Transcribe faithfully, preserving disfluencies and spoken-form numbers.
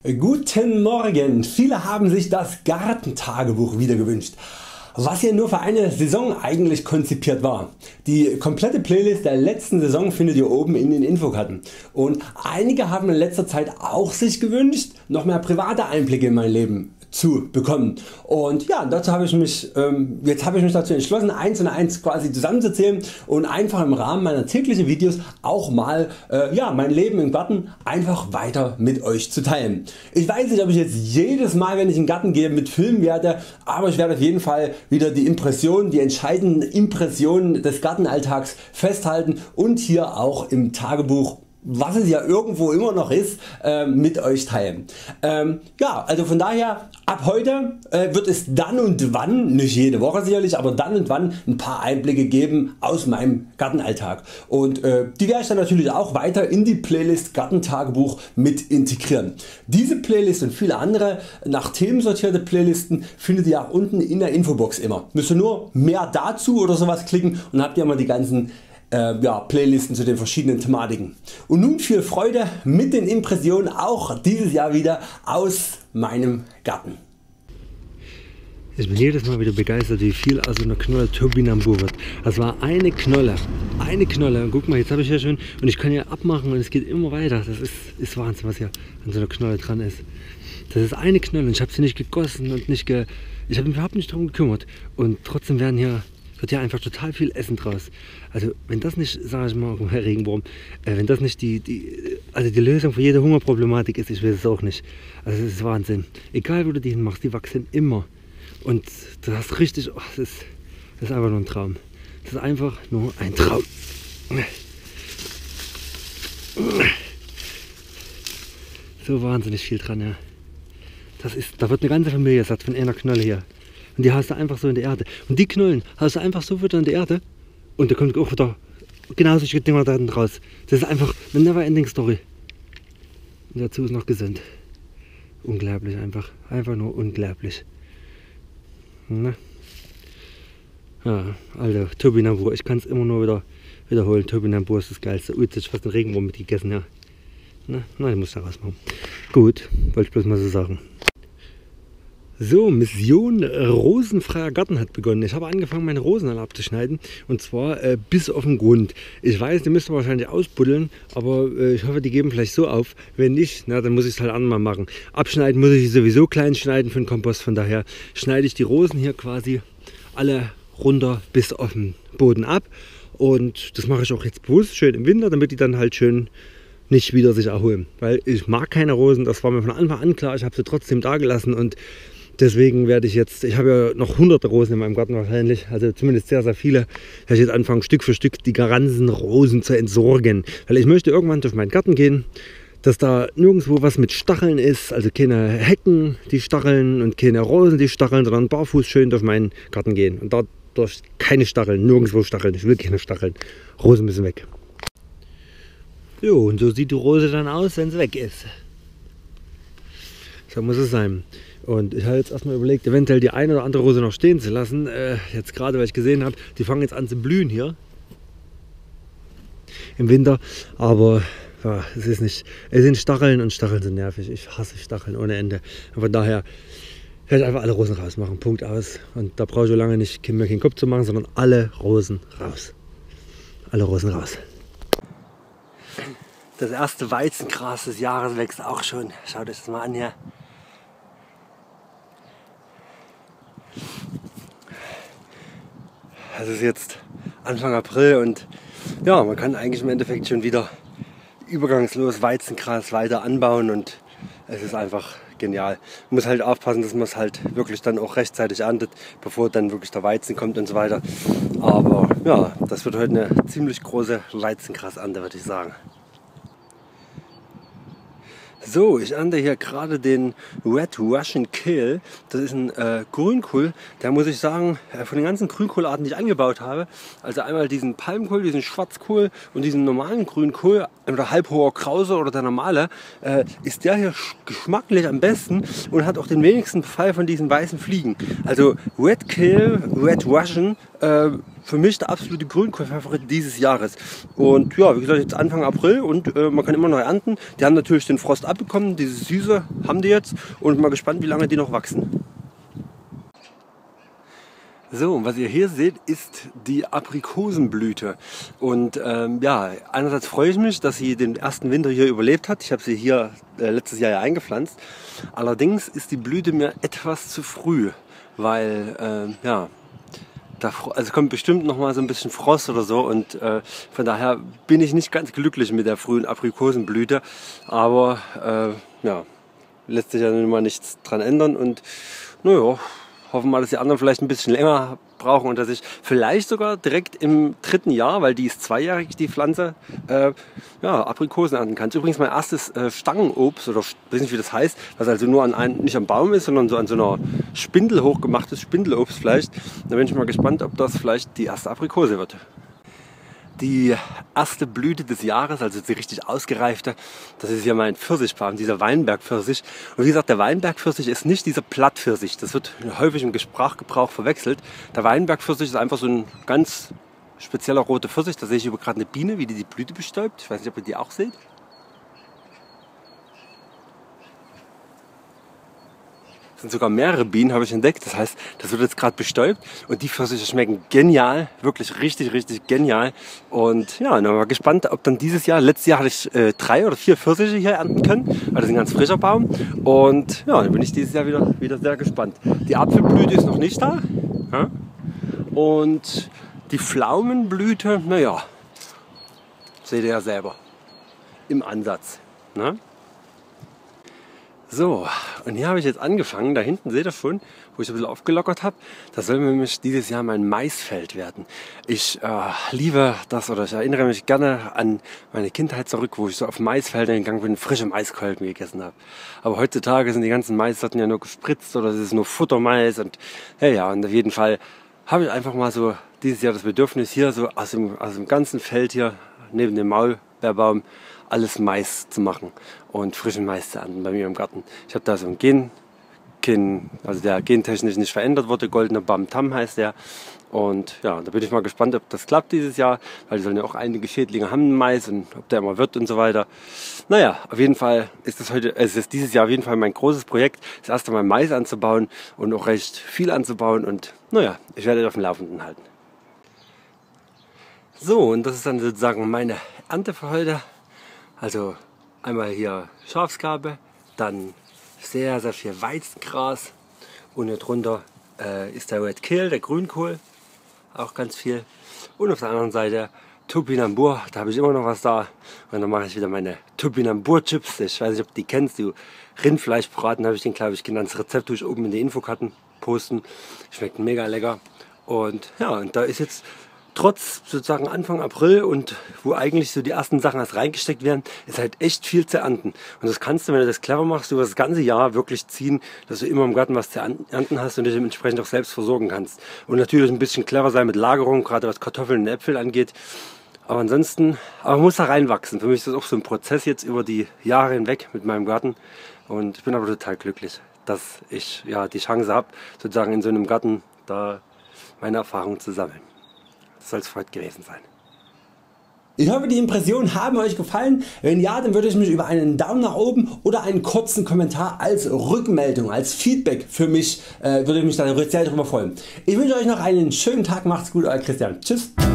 Guten Morgen! Viele haben sich das Gartentagebuch wieder gewünscht, was ja nur für eine Saison eigentlich konzipiert war. Die komplette Playlist der letzten Saison findet ihr oben in den Infokarten. Und einige haben in letzter Zeit auch sich gewünscht, noch mehr private Einblicke in mein Leben zu bekommen. Und ja, dazu habe ich mich, ähm, jetzt habe ich mich dazu entschlossen, eins und eins quasi zusammenzuzählen und einfach im Rahmen meiner täglichen Videos auch mal äh, ja, mein Leben im Garten einfach weiter mit euch zu teilen. Ich weiß nicht, ob ich jetzt jedes Mal, wenn ich in den Garten gehe, mit filmen werde, aber ich werde auf jeden Fall wieder die Impressionen, die entscheidenden Impressionen des Gartenalltags festhalten und hier auch im Tagebuch, was es ja irgendwo immer noch ist, äh, mit euch teilen. Ähm, ja, also von daher ab heute äh, wird es dann und wann, nicht jede Woche sicherlich, aber dann und wann ein paar Einblicke geben aus meinem Gartenalltag. Und äh, die werde ich dann natürlich auch weiter in die Playlist Gartentagebuch mit integrieren. Diese Playlist und viele andere nach Themen sortierte Playlisten findet ihr auch unten in der Infobox immer. Müsst ihr nur mehr dazu oder sowas klicken und habt ihr mal die ganzen Äh, ja, Playlisten zu den verschiedenen Thematiken. Und nun viel Freude mit den Impressionen auch dieses Jahr wieder aus meinem Garten. Ich bin jedes Mal wieder begeistert, wie viel aus einer Knolle Topinambur wird. Das war eine Knolle, eine Knolle. Und guck mal, jetzt habe ich ja schon, und ich kann ja abmachen und es geht immer weiter. Das ist, ist Wahnsinn, was hier an so einer Knolle dran ist. Das ist eine Knolle und ich habe sie nicht gegossen und nicht ge, ich habe mich überhaupt nicht darum gekümmert. Und trotzdem werden hier wird ja einfach total viel Essen draus. Also wenn das nicht, sage ich mal, Herr Regenwurm, äh, wenn das nicht die, die, also die Lösung für jede Hungerproblematik ist, ich weiß es auch nicht. Also es ist Wahnsinn. Egal wo du die hinmachst, die wachsen immer. Und du hast richtig, oh, das, ist, das ist einfach nur ein Traum. Das ist einfach nur ein Traum. So wahnsinnig viel dran, ja. Das ist, da wird eine ganze Familie satt von einer Knolle hier. Und die hast du einfach so in der Erde. Und die Knollen hast du einfach so wieder in der Erde. Und da kommt auch wieder genau solche Dinger da raus. Das ist einfach eine never ending story. Und dazu ist noch gesund. Unglaublich einfach. Einfach nur unglaublich. Na? Ja, also Topinambur. Ich kann es immer nur wieder wiederholen. Topinambur ist das geilste. Ui, jetzt hast du fast den Regenwurm mitgegessen, ja. Na, na, den musst du rausmachen. Gut, wollte ich bloß mal so sagen. So, Mission rosenfreier Garten hat begonnen. Ich habe angefangen, meine Rosen alle abzuschneiden, und zwar äh, bis auf den Grund. Ich weiß, die müsst ihr wahrscheinlich ausbuddeln, aber äh, ich hoffe, die geben vielleicht so auf. Wenn nicht, na, dann muss ich es halt einmal machen. Abschneiden muss ich sowieso klein schneiden für den Kompost, von daher schneide ich die Rosen hier quasi alle runter bis auf den Boden ab. Und das mache ich auch jetzt bewusst schön im Winter, damit die dann halt schön nicht wieder sich erholen. Weil ich mag keine Rosen, das war mir von Anfang an klar, ich habe sie trotzdem da gelassen, und deswegen werde ich jetzt, ich habe ja noch hunderte Rosen in meinem Garten wahrscheinlich, also zumindest sehr, sehr viele, werde ich jetzt anfangen, Stück für Stück die ganzen Rosen zu entsorgen. Weil ich möchte irgendwann durch meinen Garten gehen, dass da nirgendwo was mit Stacheln ist, also keine Hecken, die stacheln, und keine Rosen, die stacheln, sondern barfuß schön durch meinen Garten gehen. Und dadurch keine Stacheln, nirgendwo Stacheln, ich will keine Stacheln. Rosen müssen weg. Jo, und so sieht die Rose dann aus, wenn sie weg ist. So muss es sein. Und ich habe jetzt erstmal überlegt, eventuell die eine oder andere Rose noch stehen zu lassen. Äh, jetzt gerade, weil ich gesehen habe, die fangen jetzt an zu blühen hier im Winter. Aber ja, es ist nicht, es sind Stacheln, und Stacheln sind nervig. Ich hasse Stacheln ohne Ende. Und von daher werde ich einfach alle Rosen rausmachen. Punkt aus. Und da brauche ich so lange nicht mir keinen Kopf zu machen, sondern alle Rosen raus. Alle Rosen raus. Das erste Weizengras des Jahres wächst auch schon. Schaut euch das mal an hier. Es ist jetzt Anfang April, und ja, man kann eigentlich im Endeffekt schon wieder übergangslos Weizengras weiter anbauen, und es ist einfach genial. Man muss halt aufpassen, dass man es halt wirklich dann auch rechtzeitig erntet, bevor dann wirklich der Weizen kommt und so weiter. Aber ja, das wird heute eine ziemlich große Weizengrasernte, würde ich sagen. So, ich ernte hier gerade den Red Russian Kale. Das ist ein äh, Grünkohl. Der, muss ich sagen, äh, von den ganzen Grünkohlarten, die ich angebaut habe, also einmal diesen Palmkohl, diesen Schwarzkohl und diesen normalen Grünkohl, oder halbhoher Krause oder der normale, äh, ist der hier geschmacklich am besten und hat auch den wenigsten Befall von diesen weißen Fliegen. Also Red Kale, Red Russian, äh, für mich der absolute Grünkohl-Favorit dieses Jahres. Und ja, wie gesagt, jetzt Anfang April und äh, man kann immer noch ernten. Die haben natürlich den Frost abbekommen, diese Süße haben die jetzt und mal gespannt, wie lange die noch wachsen. So, und was ihr hier seht, ist die Aprikosenblüte. Und ähm, ja, einerseits freue ich mich, dass sie den ersten Winter hier überlebt hat. Ich habe sie hier äh, letztes Jahr ja eingepflanzt. Allerdings ist die Blüte mir etwas zu früh, weil ähm, ja, da, also kommt bestimmt noch mal so ein bisschen Frost oder so und äh, von daher bin ich nicht ganz glücklich mit der frühen Aprikosenblüte. Aber äh, ja, lässt sich ja nun mal nichts dran ändern und naja, hoffen wir mal, dass die anderen vielleicht ein bisschen länger brauchen und dass ich vielleicht sogar direkt im dritten Jahr, weil die ist zweijährig, die Pflanze, äh, ja, Aprikosen ernten kann. Das ist übrigens mein erstes äh, Stangenobst, oder ich weiß nicht, wie das heißt, was also nur an einem, nicht am Baum ist, sondern so an so einer Spindel hochgemachtes Spindelobst vielleicht. Da bin ich mal gespannt, ob das vielleicht die erste Aprikose wird. Die erste Blüte des Jahres, also die richtig ausgereifte, das ist hier mein Pfirsichbaum, dieser Weinbergpfirsich. Und wie gesagt, der Weinbergpfirsich ist nicht dieser Plattpfirsich, das wird häufig im Sprachgebrauch verwechselt. Der Weinbergpfirsich ist einfach so ein ganz spezieller roter Pfirsich, da sehe ich über gerade eine Biene, wie die die Blüte bestäubt. Ich weiß nicht, ob ihr die auch seht. Es sind sogar mehrere Bienen, habe ich entdeckt. Das heißt, das wird jetzt gerade bestäubt und die Pfirsiche schmecken genial, wirklich richtig, richtig genial. Und ja, dann mal gespannt, ob dann dieses Jahr, letztes Jahr hatte ich äh, drei oder vier Pfirsiche hier ernten können, also das ist ein ganz frischer Baum. Und ja, dann bin ich dieses Jahr wieder, wieder sehr gespannt. Die Apfelblüte ist noch nicht da. Ja? Und die Pflaumenblüte, naja, seht ihr ja selber im Ansatz. Ne? So, und hier habe ich jetzt angefangen, da hinten seht ihr schon, wo ich ein bisschen aufgelockert habe, das soll nämlich dieses Jahr mein Maisfeld werden. Ich äh, liebe das, oder ich erinnere mich gerne an meine Kindheit zurück, wo ich so auf Maisfeldern gegangen bin, frische Maiskolben gegessen habe. Aber heutzutage sind die ganzen Maissorten ja nur gespritzt oder es ist nur Futtermais und ja, ja, und auf jeden Fall habe ich einfach mal so dieses Jahr das Bedürfnis hier so aus dem, aus dem ganzen Feld hier neben dem Maulbeerbaum alles Mais zu machen und frischen Mais zu ernten bei mir im Garten. Ich habe da so ein Gen, Gen, also der gentechnisch nicht verändert wurde, goldener Bam Tam heißt der. Und ja, da bin ich mal gespannt, ob das klappt dieses Jahr, weil die sollen ja auch einige Schädlinge haben, Mais, und ob der immer wird und so weiter. Naja, auf jeden Fall ist das heute, es ist dieses Jahr auf jeden Fall mein großes Projekt, das erste Mal Mais anzubauen und auch recht viel anzubauen und naja, ich werde auf dem Laufenden halten. So, und das ist dann sozusagen meine Ernte für heute. Also einmal hier Schafsgabe, dann sehr, sehr viel Weizengras und hier drunter äh, ist der Red Kale, der Grünkohl, auch ganz viel. Und auf der anderen Seite Topinambur, da habe ich immer noch was da. Und dann mache ich wieder meine Topinambur-Chips. Ich weiß nicht, ob du die kennst, die Rindfleischbraten habe ich den, glaube ich, genannt. Das Rezept tue ich oben in die Infokarten posten. Schmeckt mega lecker. Und ja, und da ist jetzt trotz sozusagen Anfang April und wo eigentlich so die ersten Sachen erst reingesteckt werden, ist halt echt viel zu ernten. Und das kannst du, wenn du das clever machst, über das ganze Jahr wirklich ziehen, dass du immer im Garten was zu ernten hast und dich dementsprechend auch selbst versorgen kannst. Und natürlich ein bisschen clever sein mit Lagerung, gerade was Kartoffeln und Äpfel angeht. Aber ansonsten, aber man muss da reinwachsen. Für mich ist das auch so ein Prozess jetzt über die Jahre hinweg mit meinem Garten. Und ich bin aber total glücklich, dass ich ja die Chance habe, sozusagen in so einem Garten da meine Erfahrungen zu sammeln. Das soll es heute gewesen sein. Ich hoffe, die Impressionen haben euch gefallen. Wenn ja, dann würde ich mich über einen Daumen nach oben oder einen kurzen Kommentar als Rückmeldung, als Feedback für mich, äh, würde ich mich dann sehr darüber freuen. Ich wünsche euch noch einen schönen Tag, macht's gut, euer Christian. Tschüss.